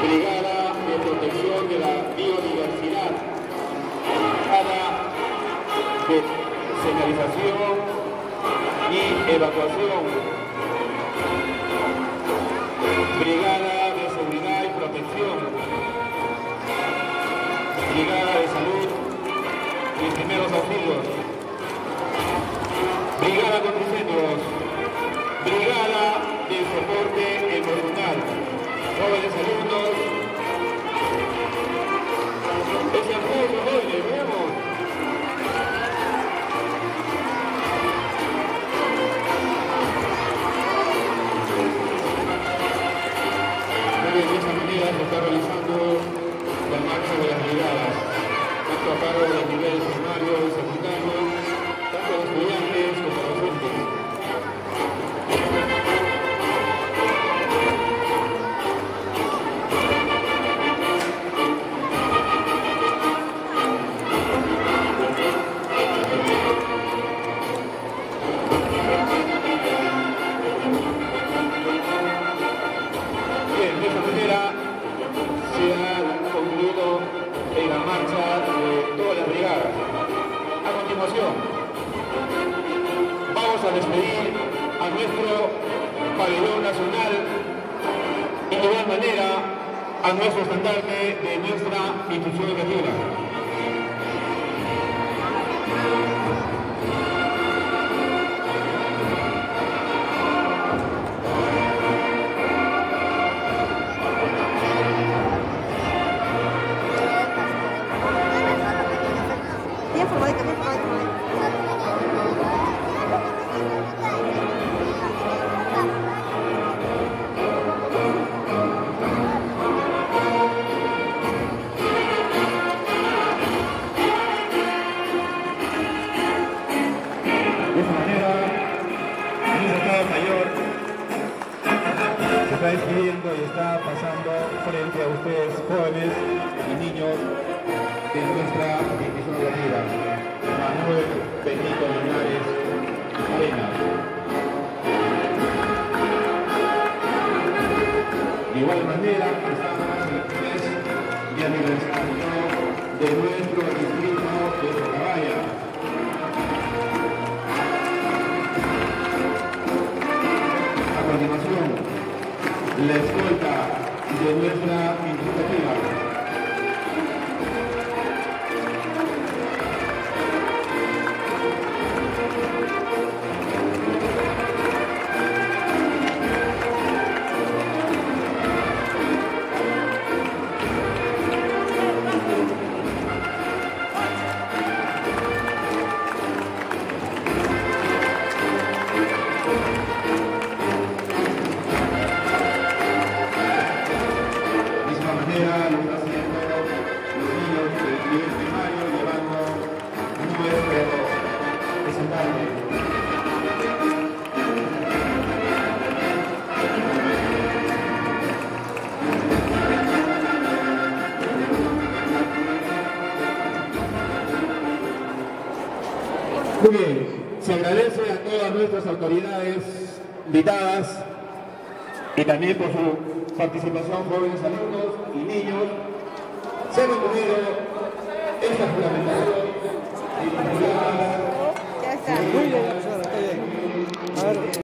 Brigada de Protección de la Biodiversidad, Brigada de Señalización y Evacuación, Brigada de Seguridad y Protección, Brigada de Salud y Primeros Auxilios, Brigada contra Incendios, Brigada de Soporte Emocional, jóvenes alumnos, ese apoyo, jóvenes, veamos. De esta manera se está realizando la marcha de las brigadas, tanto a cargo del nivel primario y secundario, tanto los estudiantes como los docentes. Vamos a despedir a nuestro pabellón nacional y de igual manera a nuestro estandarte de nuestra institución educativa. Está despidiendo y está pasando frente a ustedes, jóvenes y niños de nuestra institución educativa, Manuel Benito Linares Arena. De igual manera, estamos en el mes de aniversario de nuestro distrito de Socabaya. A continuación, la escolta de nuestra institución. Muy bien, se agradece a todas nuestras autoridades invitadas y también por su participación, jóvenes alumnos y niños. Se ha concluido esta juramentación y las brigadas.